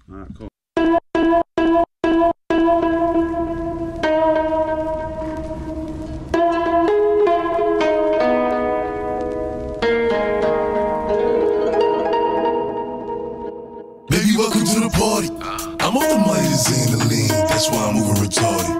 Alright, cool. Baby, welcome to the party. I'm off the Midas and the lean, that's why I'm moving retarded.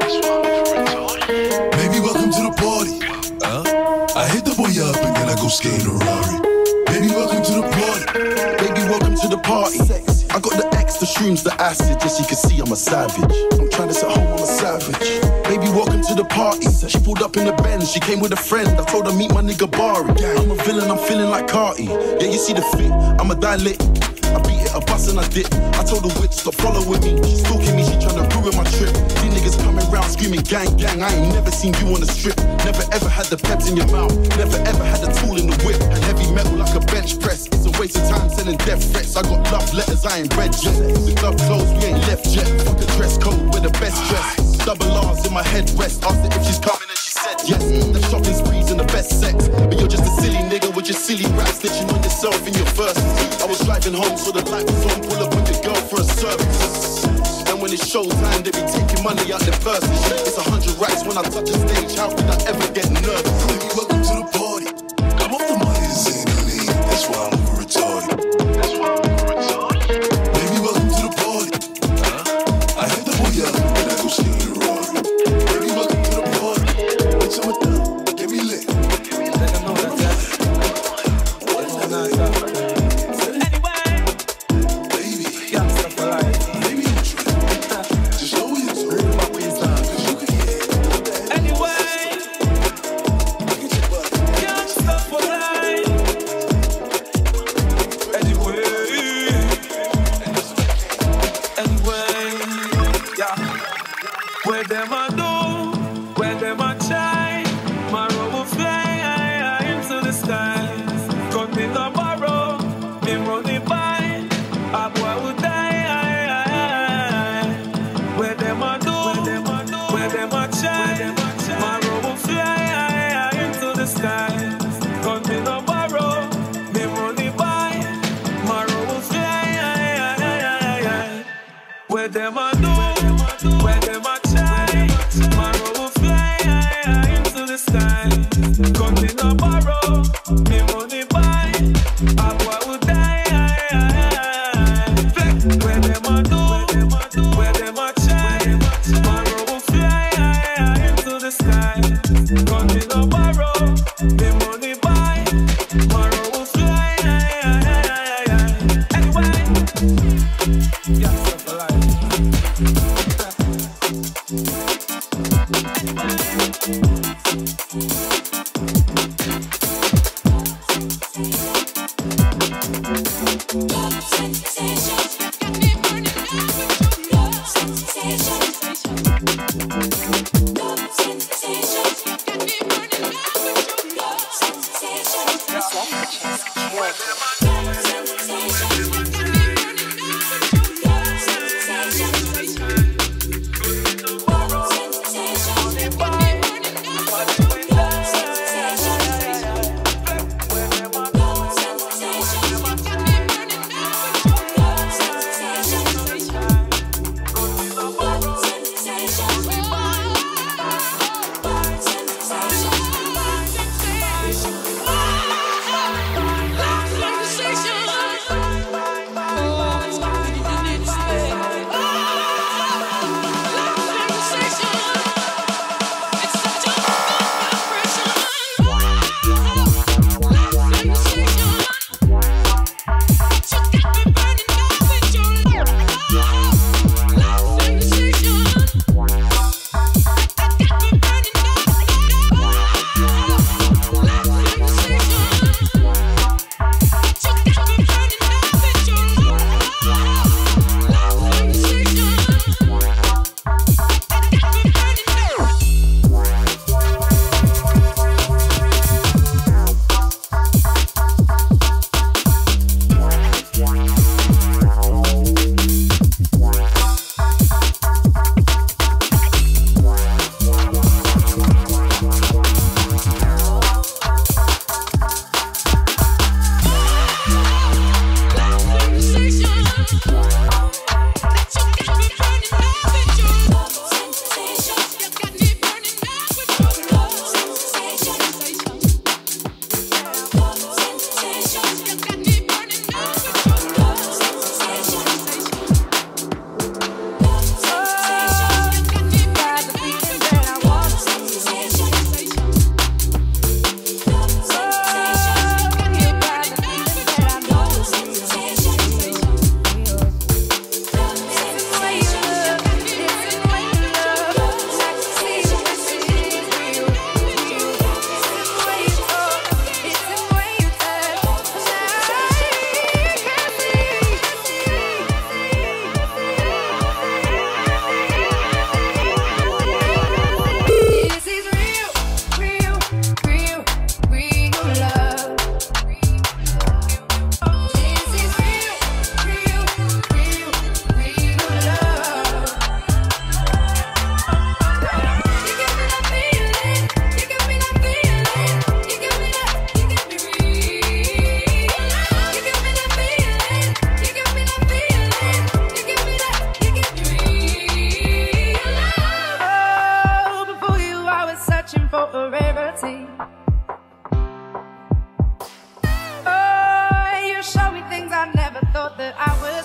Baby, welcome to the party. I hit the boy up and then I go skate a Rari. Baby, welcome to the party. Baby, welcome to the party. I got the X, the shrooms, the acid, just so you can see I'm a savage. I'm trying this at home, I'm a savage. Baby, welcome to the party. She pulled up in the Benz, she came with a friend. I told her meet my nigga Bari. I'm a villain, I'm feeling like Carti. Yeah, you see the fit, I'm a dialect. I beat it, I bust and I dip. I told the witch, stop following me. She stalking me, she tryna ruin my trip. These niggas coming round screaming gang, gang. I ain't never seen you on the strip. Never ever had the peps in your mouth. Never ever had the tool in the whip. And heavy metal like a bench press. It's a waste of time sending death threats. I got love letters, I ain't read yet. The club closed, we ain't left yet. Fuck the dress code, we're the best dress. Double R's in my headrest. Asked her if she's coming and she said yes. The shopping sprees and the best sex. But you're just a silly nigga with your silly rap snitching on yourself in your first. I was driving home so the light was on. Pull up with your girl for a service. And when it's showtime, they be taking money out the first. It's 100 racks when I touch a stage. How could I ever get nervous? Baby, welcome to the party. I'm off the Midas and the lean, that's why I'm moving retarded. Baby, welcome to the party. I hit the boy up and I go skate a Rari. Baby, welcome to the party. What's up with that? Get me lit.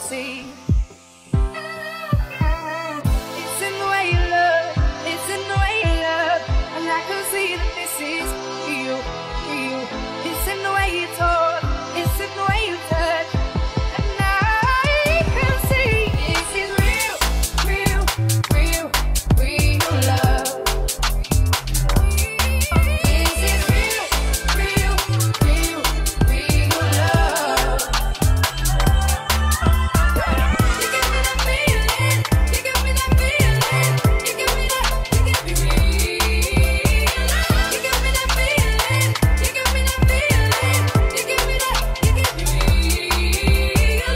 see. It's in the way you look, it's in the way you look, and I can see that this is you, you. It's in the way you talk, it's in the way you touch, and I can see this is real, real, real, real love. This is real, real, real, real love. You give me that feeling, you give me that feeling, you give me that, you give me real. You give me that feeling, you give me that feeling, you give me that, you give me real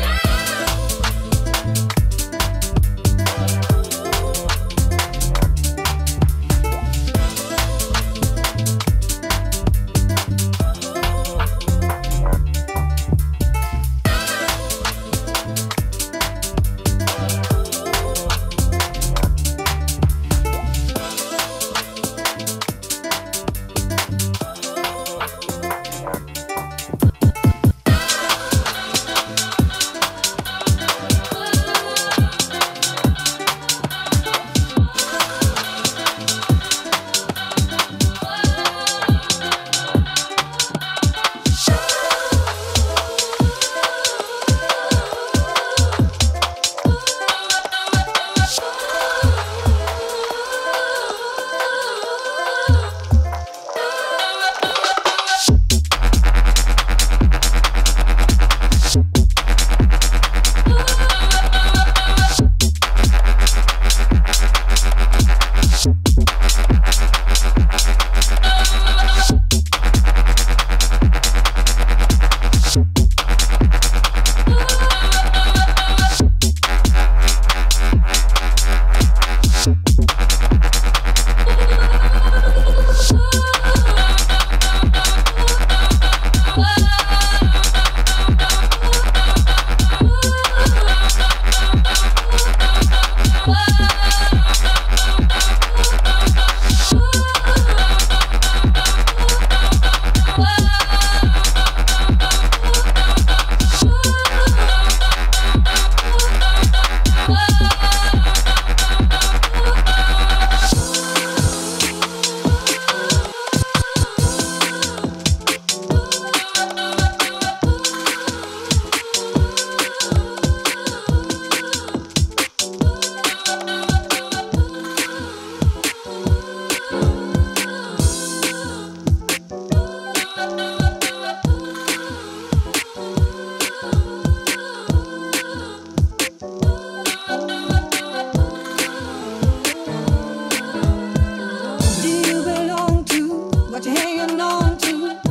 Do you belong to what you're hanging on to?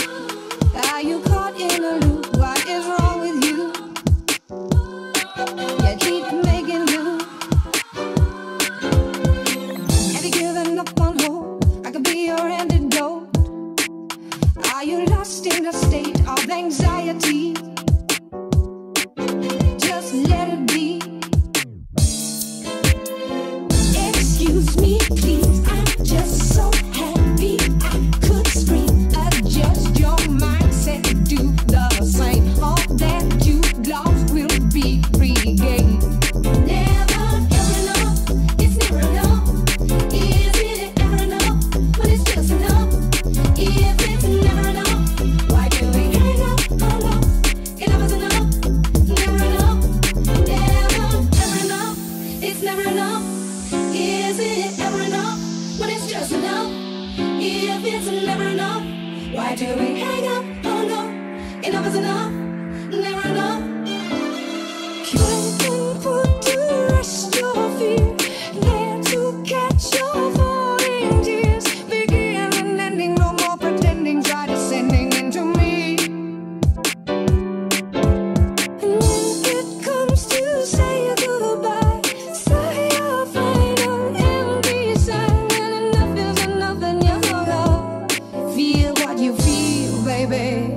Are you caught in a loop? What is wrong with you? You keep making do. Have you given up on hope? I could be your antidote. Are you lost in a state of anxiety? Just let it be. Excuse me, please. I'm just so happy I could scream. Adjust your mindset, do the same. All that you lost will be regained. Never ever enough. It's never enough. Is it ever enough? When it's just enough. If it's never enough, why do we hang up? Oh no, enough is enough. Never enough. Never ever enough. It's never enough. Is it ever enough? When it's just enough. If it's never enough, why do we hang up? Oh no, enough is enough. Never enough. You can put to rest your fear, there to catch your falling tears. Begin and ending, no more pretending. Try descending into me. And when it comes to say goodbye, say your final empty sign. When enough is enough and you're gone, feel what you feel, baby.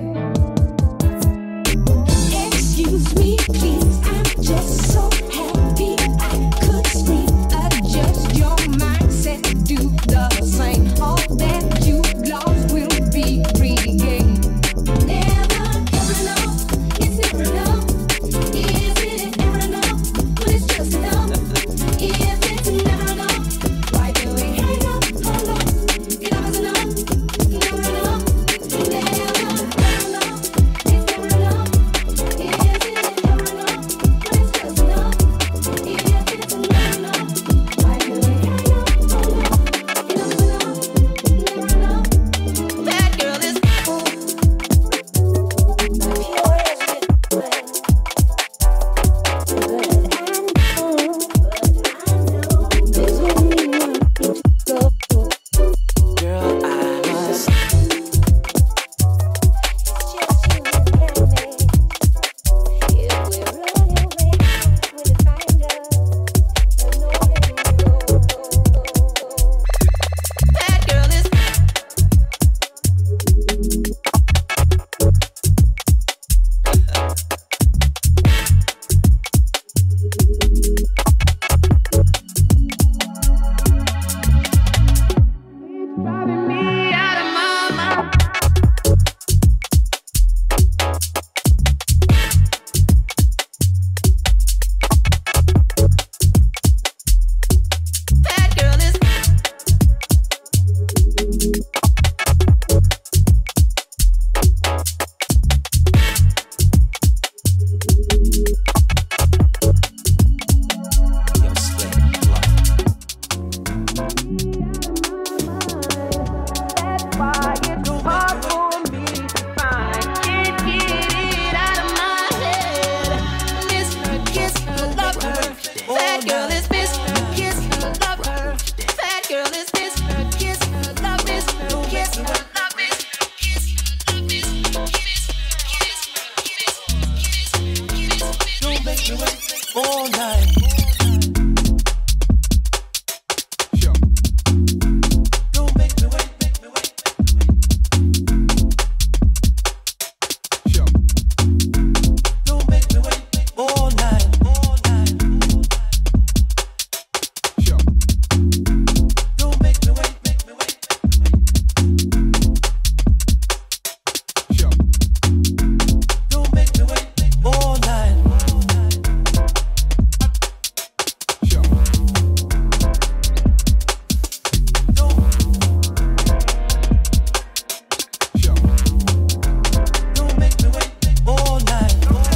Excuse me, please. I'm just so happy I could scream. Adjust your mindset, do the same. All that you lost will be regained. Never ever enough. It's never enough. Is it all night. Don't make me wait, make me wait. Don't make me wait all night, all night. Don't make me wait, make me wait. Don't make me wait all night. Don't make me wait all night.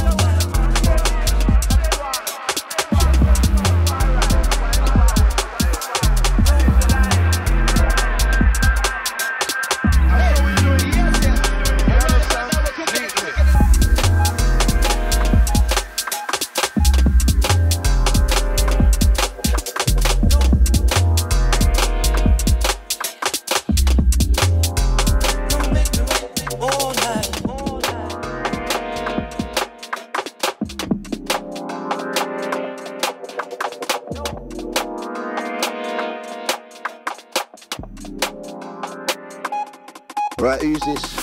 Don't make me wait all night. Right, who's this?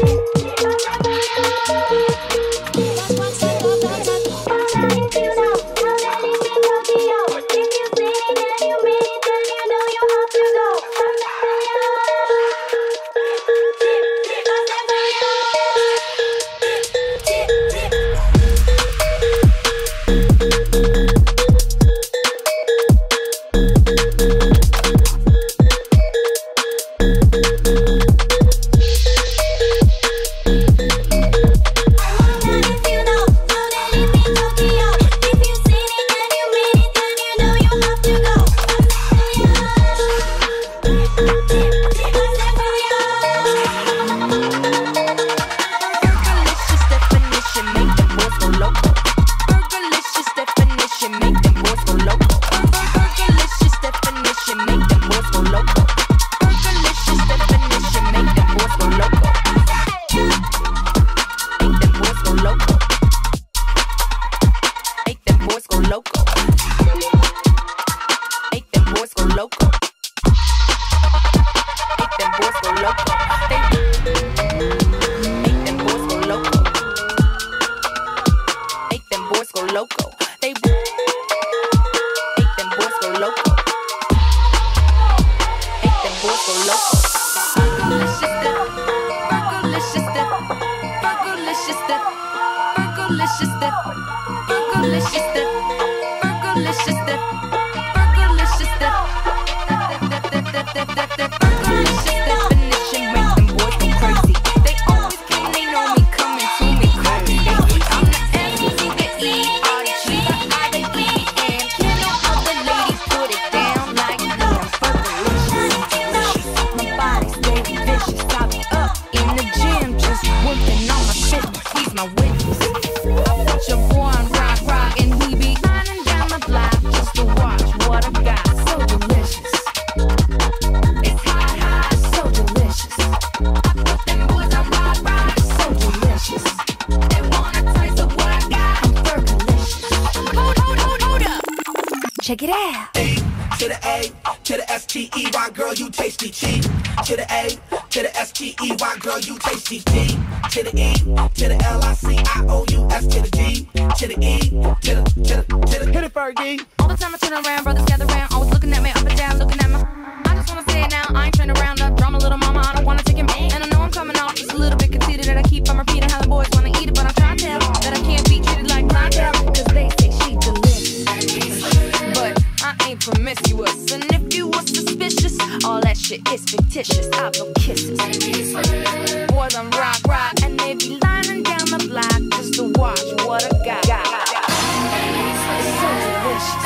Check it out. To the A, to the S-T-E-Y, girl, you tasty cheap. To the A, to the S-T-E-Y, girl, you tasty G. To the E, to the L-I-C-I-O-U-S, to the D, to the E, to the hit it, Fergie. All the time I turn around, brothers gather around, always looking at me up and down, looking at me. I just wanna say it now, I ain't trying to round up drama, little mama, I don't wanna take it back. And I know I'm coming off just a little bit conceited that I keep on repeating how the boys wanna eat it, but I'm trying to tell that I can't be treated like clientele, cause they say she delicious. But I ain't promiscuous, and if you were suspicious, all that shit is fictitious. I blow kisses. Boys on rock, and they be lining down the block just to watch what I got. It's so delicious.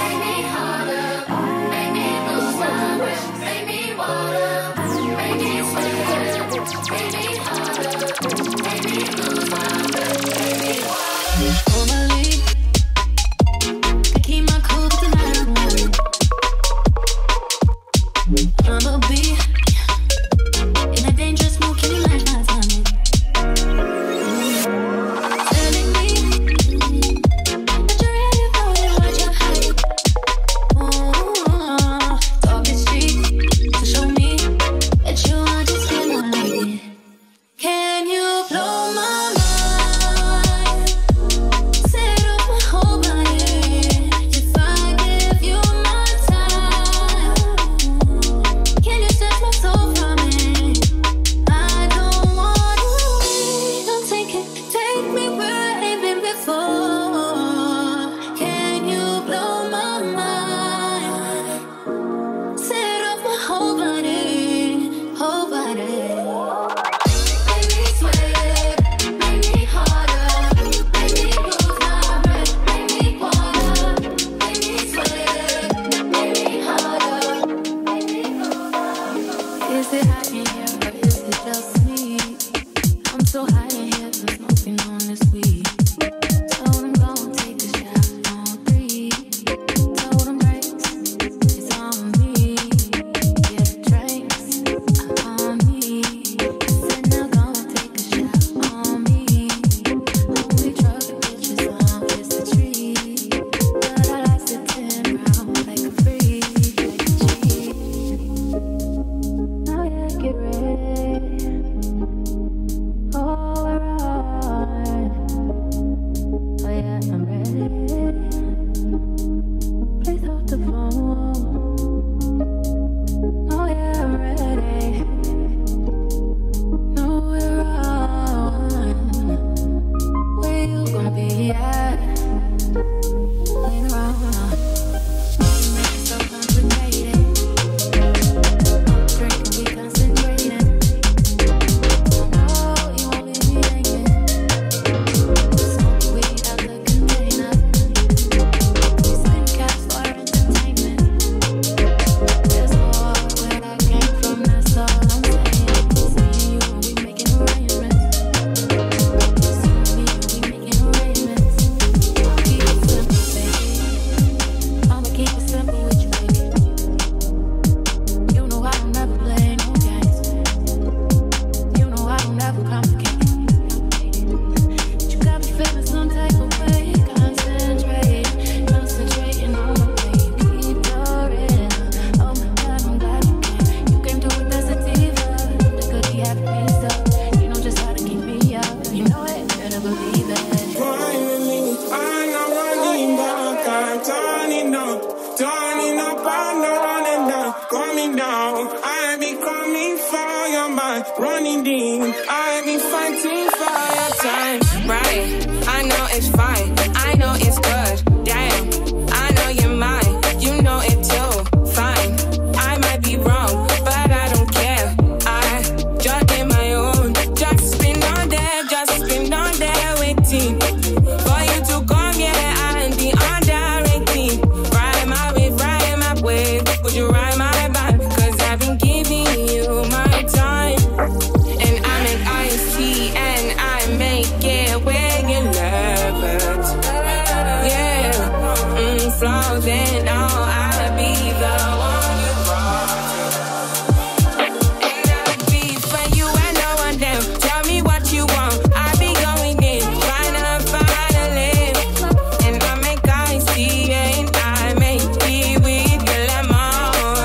fighting for your time, right? I know it's fine, I know it's good. Damn, I know you're mine, you know it too. Fine, I might be wrong, but I don't care. I just in my own, just been on there waiting for you to come, yeah, and be underrated. Ride my wave, would you ride my bike? Cause I've been giving you my time. And I make iced tea and I make it where you love it. Yeah, flaws and all, I'll be the one you brought. And I'll be for you and no one else. Tell me what you want, I'll be going in. Finally. And I make iced tea and I make tea with your lemon.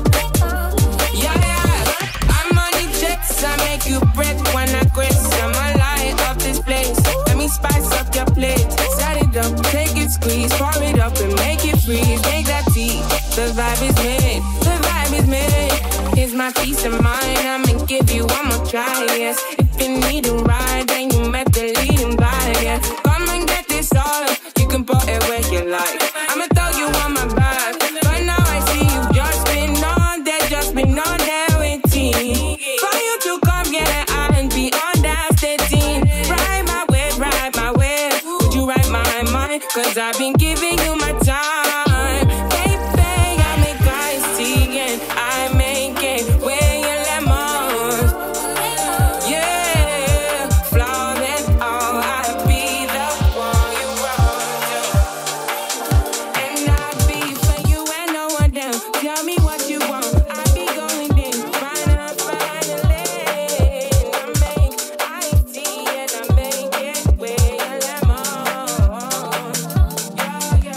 Yeah, I'm on the jets, I make you break when I quit. I'ma light up this place, let me spice up your plate. Set it up, take it, squeeze, pour it up and make it freeze. Make that tea, the vibe is made, the vibe is made. Here's my peace of mind, I'ma give you one more try, yes. If you need a ride, then you met the leading vibe, yeah. Come and get this all, you can put it where you like. I'ma throw you on my back, but now I see you've just been on there waiting for you to come, yeah, and be on that station. Ride my way, would you ride my mind? Cause I've been giving you my time. Baby, I make iced tea and I make it where your lemon. Yeah, flaws and all, I'll be the one you run to. And I'll be for you and no one else. Tell me what you want, I'll be going in. Finally. I make iced tea and I make it where your lemon. Yeah.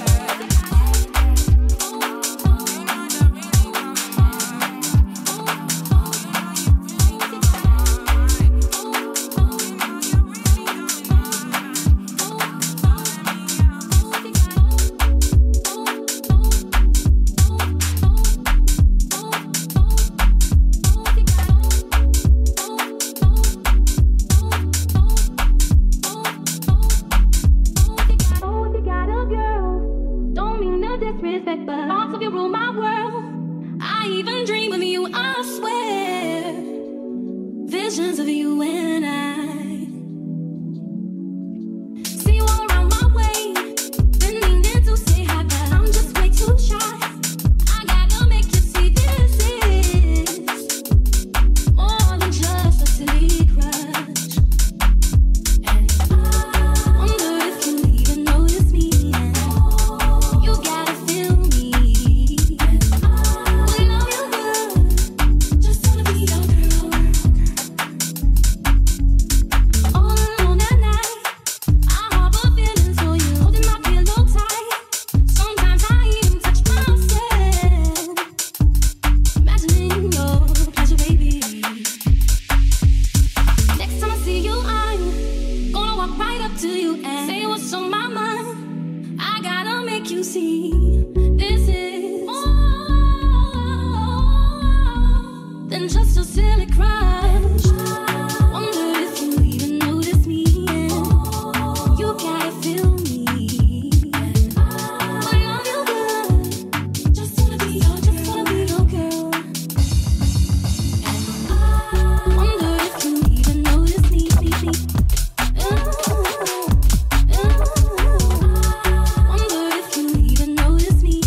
Oh, you got a girl. Don't mean no disrespect, but thoughts of you rule my world. I even dream of you, I swear. Visions of you and I. See you all around my way. Been meaning to say hi, but I'm just way too shy. I gotta make you see this is more than just a silly crush. And I wonder if you even notice me. You gotta feel me. And I love you good. Just wanna be your girl. All alone at night, I harbor feelings for you. Holding my pillow tight. Sometimes I even touch myself. Imagining your pleasure, baby. Next time I see you, I'm gonna walk right up to you and say what's on my mind. I gotta make you see this is more than just a silly crush. Wonder if you even notice me. You gotta feel me. I love you good. Just wanna be your girl. Wonder if you even notice me. Wonder if you even notice me.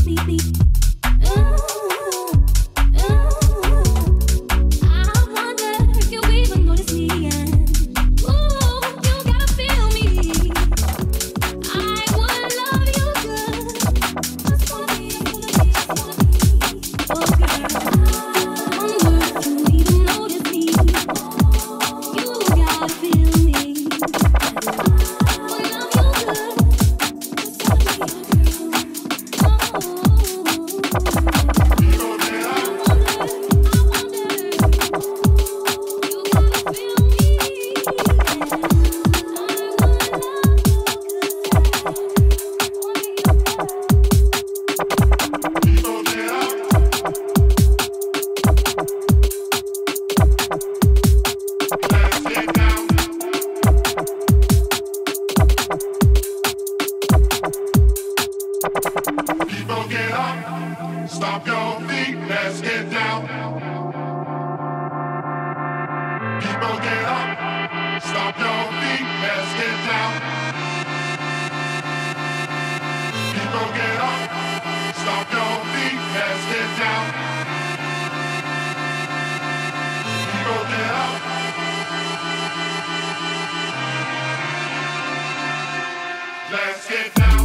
your feet, let's get down. People get up, stomp your feet, let's get down. People get up. Let's get down.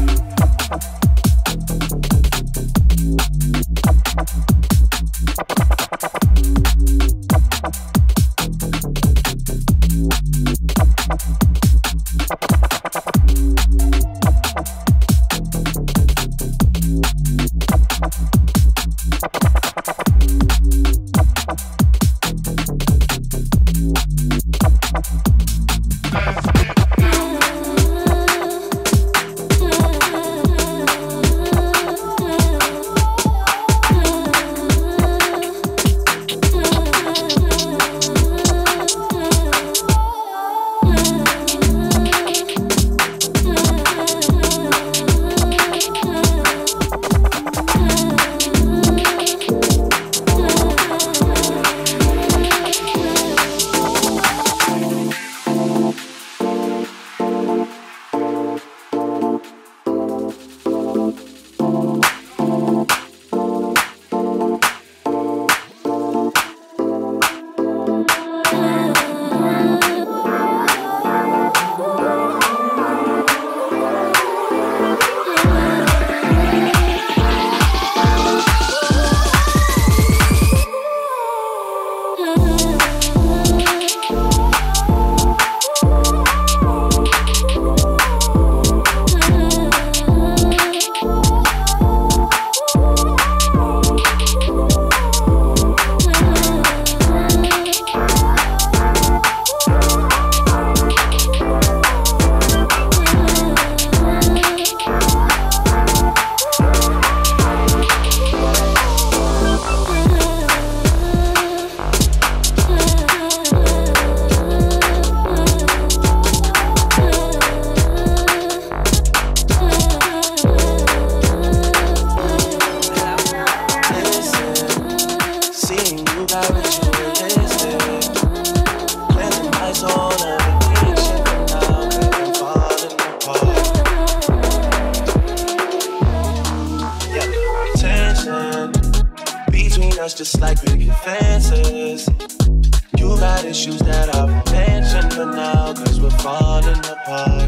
us just like picket fences. You got issues that I won't mention for now, cause we're falling apart.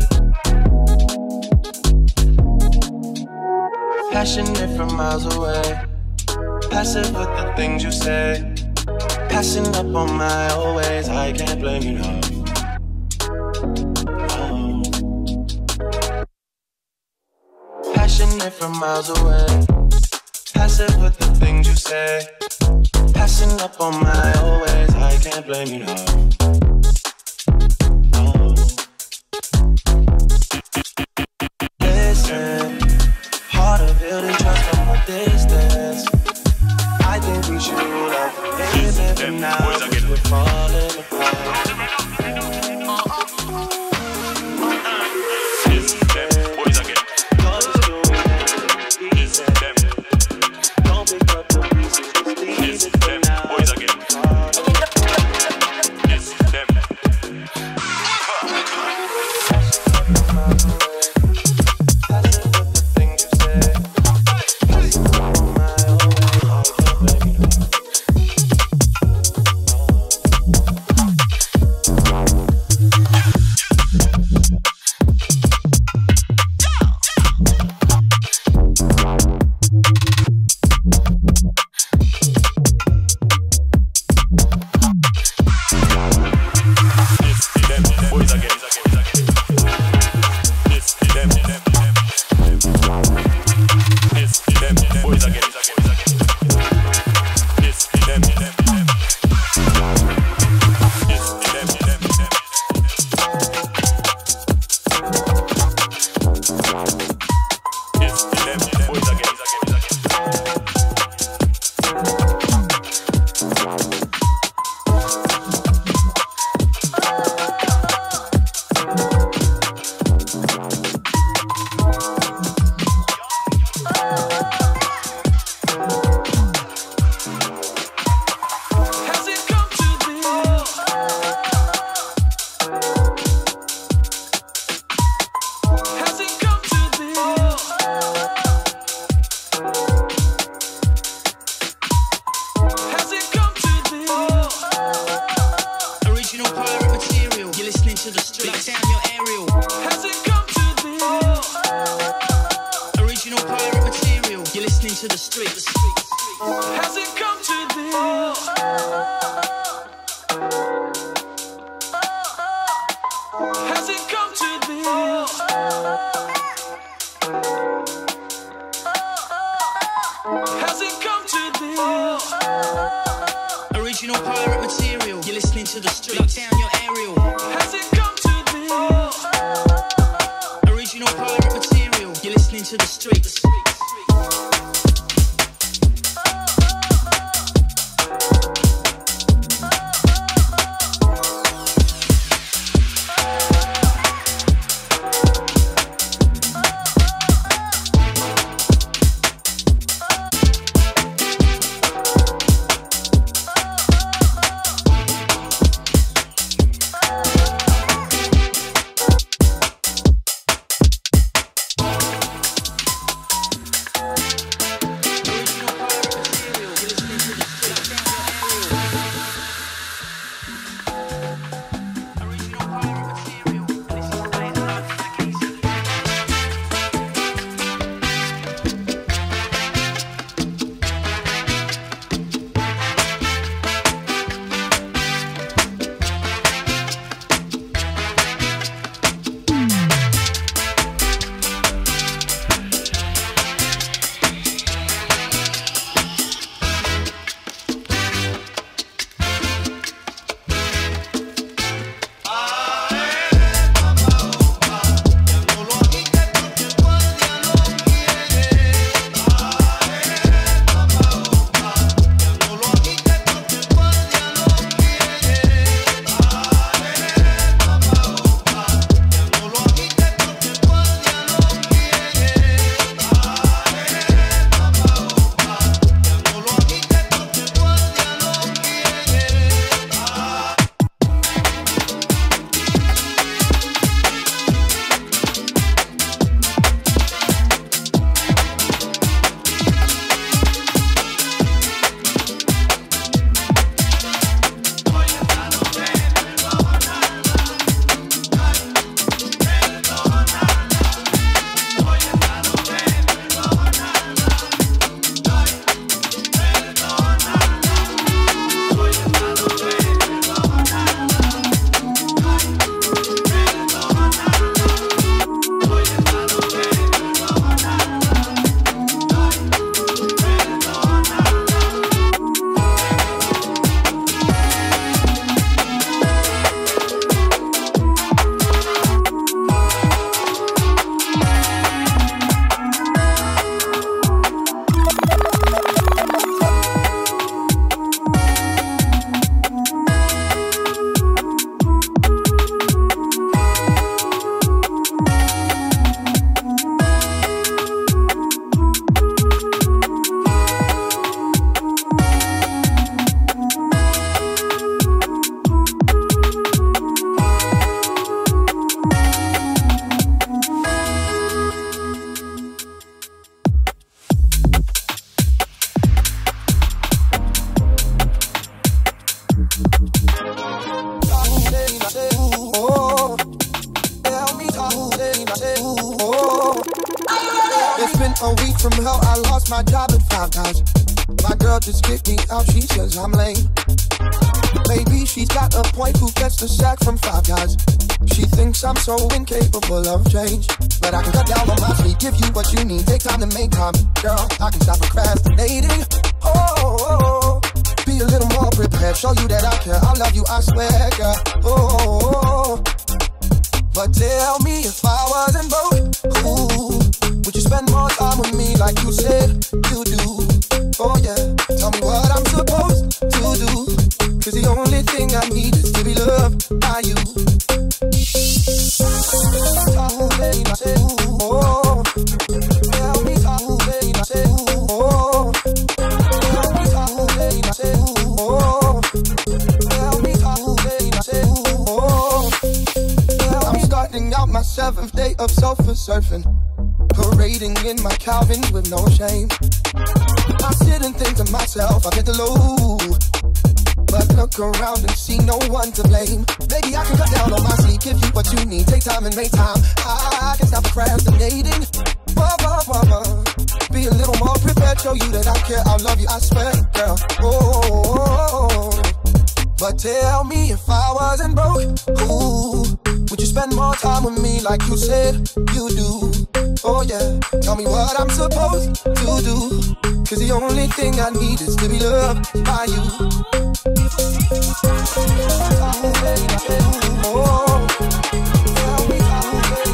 Passionate from miles away, passive with the things you say, passing up on my old ways, I can't blame you now. Passionate from miles away, passive with the things you say, passing up on my old ways, I can't blame you now. Listen, harder building trust from a distance. I think we should love it for now, cause we're falling apart. streets. Lock down your aerial. Has it come to this? Original pirate material. You're listening to the streets. Has it come to this? Has it come to this? Has it come to this? Original pirate material. You're listening to the streets. Lock down your aerial. Has it come to this? Original pirate material. You're listening to the streets. It's been a week from hell, I lost my job at 5 times. My girl just kicked me out, she says I'm lame. Maybe she's got a point, who gets the sack from 5 guys. She thinks I'm so incapable of change, but I can cut down on my sleep, give you what you need. Take time to make time, girl, I can stop procrastinating. Oh, be a little more prepared, show you that I care, I love you, I swear, girl. Oh, but tell me if I wasn't broke, ooh, would you spend more time with me like you said you do? Oh yeah, tell me what I'm supposed to do, 'cause the only thing I need is to be loved by you. Oh, baby, I say, ooh, oh, tell me, oh, baby, I say, ooh, oh, tell me, oh, baby, I say, ooh, oh, tell me, oh, baby, I say, ooh, oh. I'm starting out my 7th day of sofa surfing, parading in my Calvins with no shame. I sit and think to myself, I hit the low, but look around and see no one to blame. Maybe I can cut down on my sleep, give you what you need. Take time and make time. I can stop procrastinating. Be a little more prepared, show you that I care. I'll love you, I swear, girl. Oh. But tell me if I wasn't broke, ooh, would you spend more time with me like you said you do? Oh yeah, tell me what I'm supposed to do, 'cause the only thing I need is to be loved by you. Oh, tell me how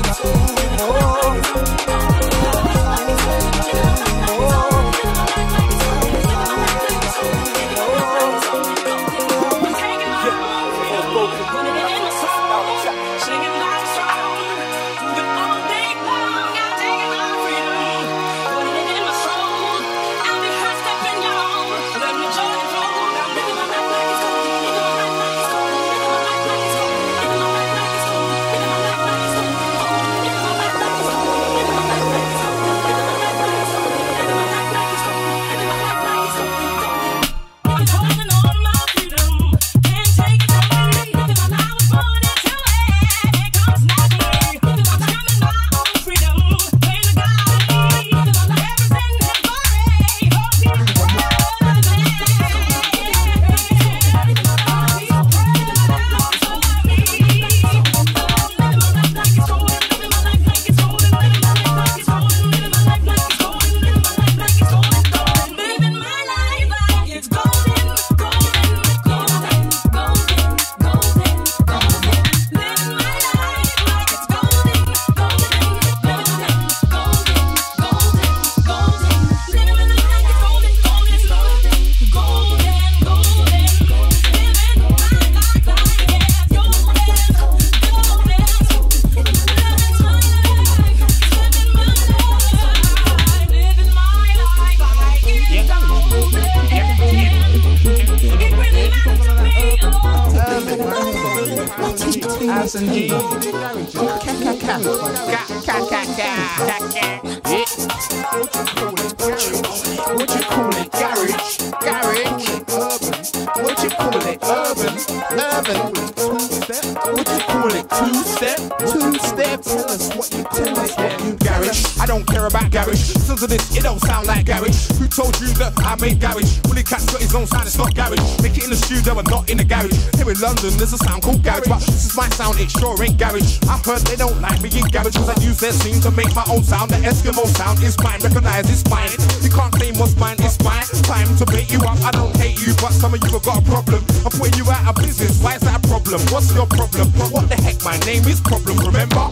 London, there's a sound called garage, but this is my sound, it sure ain't garage. I've heard they don't like me in garage, cause I use their scene to make my own sound. The Eskimo sound is mine, recognize it's mine. You can't claim what's mine, it's mine. Time to bait you up, I don't hate you, but some of you have got a problem. I'm putting you out of business, why is that a problem? What's your problem? What the heck, my name is Problem, remember?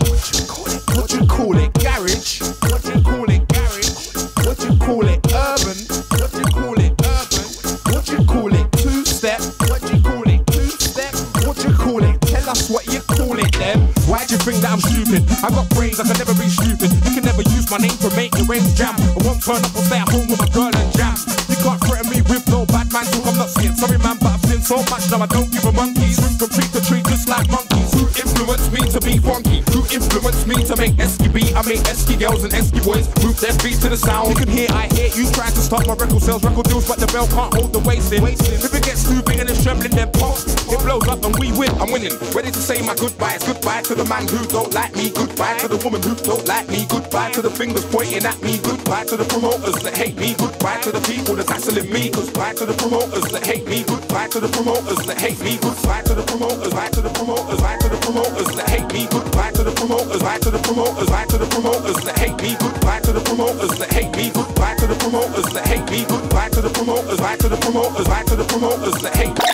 What you call it? Garage? What you call it? Garage? What you call it? Urban? What you call it? Urban? What you call it? Two-step? What you call it? What you call it? Tell us what you call it then. Why do you think that I'm stupid? I got brains, I can never be stupid. You can never use my name to make your brains jam. I won't turn up or stay at home with my girl and jam. You can't threaten me with no bad man talk, I'm not scared. Sorry man, but I've seen so much now I don't give a monkeys. Room from tree to tree just like monkeys. Who influenced me to be funky? Who influenced me to make Esky beat? I make Esky girls and Esky boys move their feet to the sound. You can hear, I hear you trying to stop my record sales, record deals, but the bell can't hold the waist in. If it gets too big and it's trembling, then pop. It blows up and we win, I'm winning. Ready to say my goodbyes. Goodbye to the man who don't like me. Goodbye to the woman who don't like me. Goodbye to the fingers pointing at me. Goodbye to the promoters that hate me. Goodbye to the people that's hassling me. Goodbye to the promoters that hate me. Goodbye to the promoters that hate me. Goodbye to the promoters. Bye to the promoters. Bye to the promoters that hate me. Goodbye to the promoters. Bye to the promoters. Bye to the promoters that hate me. Goodbye to the promoters that hate me. Goodbye to the promoters that hate me. Goodbye to the promoters. Bye to the promoters. Bye to the promoters that hate me.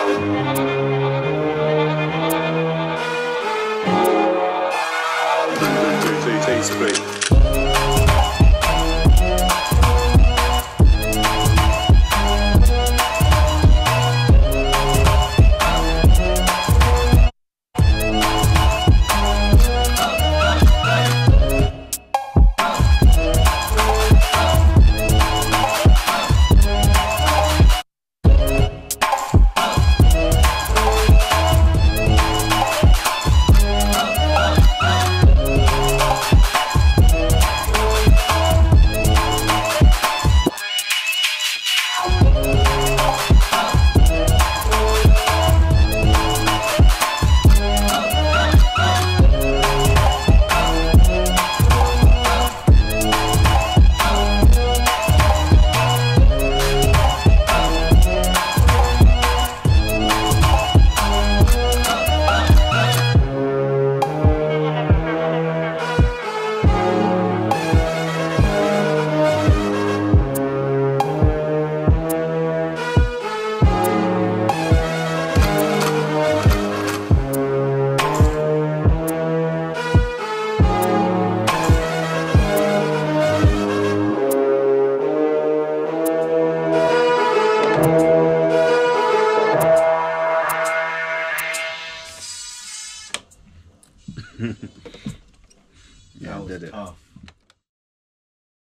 Taste play.